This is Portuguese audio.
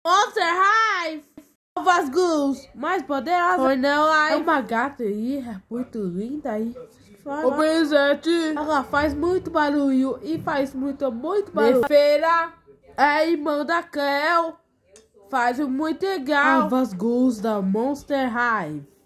Monster Hive! Novas ghouls mais poderosas. Ou não, aí. É uma gata aí, é muito linda aí. O presente. Ela faz muito barulho e faz muito barulho. Feira é irmã da Kel. Faz muito legal. Novas ghouls da Monster Hive.